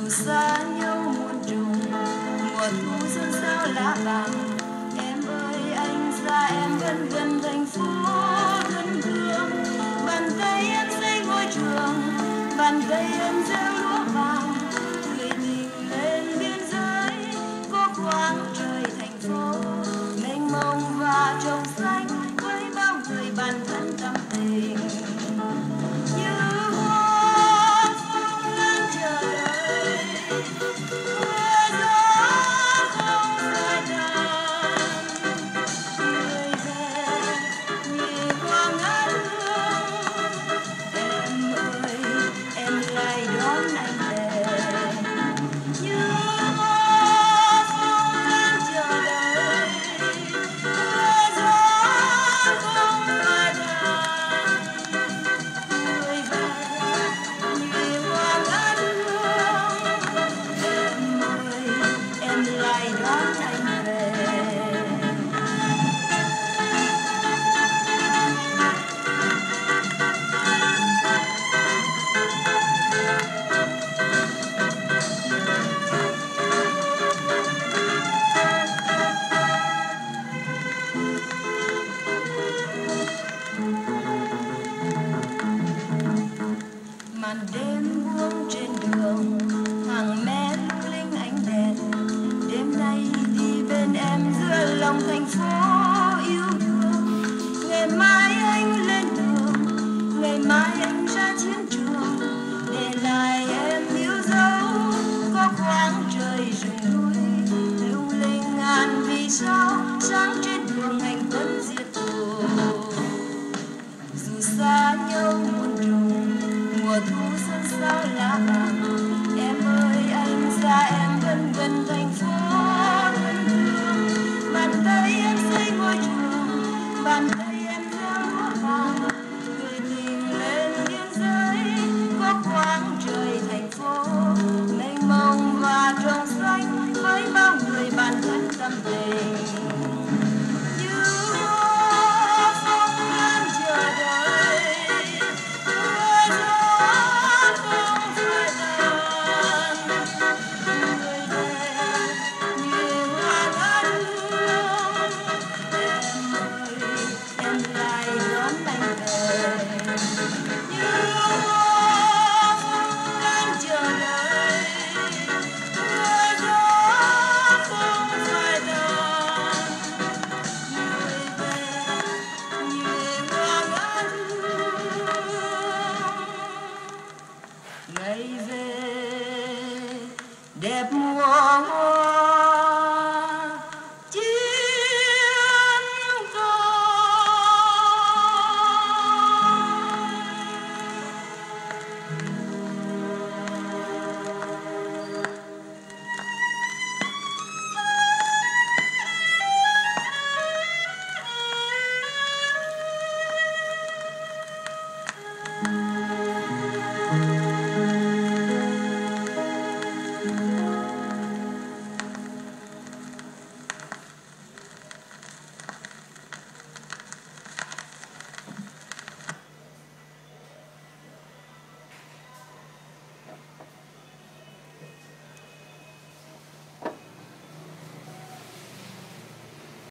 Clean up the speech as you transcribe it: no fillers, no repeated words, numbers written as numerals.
xa nhau muôn trùng mùa thu xuân sao lá vàng. Em ơi anh xa em vẫn gần thành phố thân thương. Bàn tay em xây ngôi trường, bàn tay em gieo lúa vàng. Người tình lên biên giới có khoáng trời thành phố mênh mông và trồng xanh với bao người bạn thân tâm tình. Màn đêm buông trên đường hàng mét linh ánh đèn. Đêm nay đi bên em giữa lòng thành phố yêu thương. Ngày mai anh lên đường, ngày mai anh ra chiến trường, để lại em yêu dấu có khoáng trời rừng núi lung linh ngàn vì sao sáng trên đường hành quân diệt thù. Dù xa nhau muôn trùng mùa thu xuân sao lá vàng. Em ơi anh xa em vẫn gần thành phố thân thương. Bàn tay em xây ngôi trường, bàn tay em gieo lúa vàng. Người tình lên biên giới có khoáng trời thành phố mênh mông và trồng xanh với bao người bạn thân tâm tình. Ngày về đẹp mùa hoa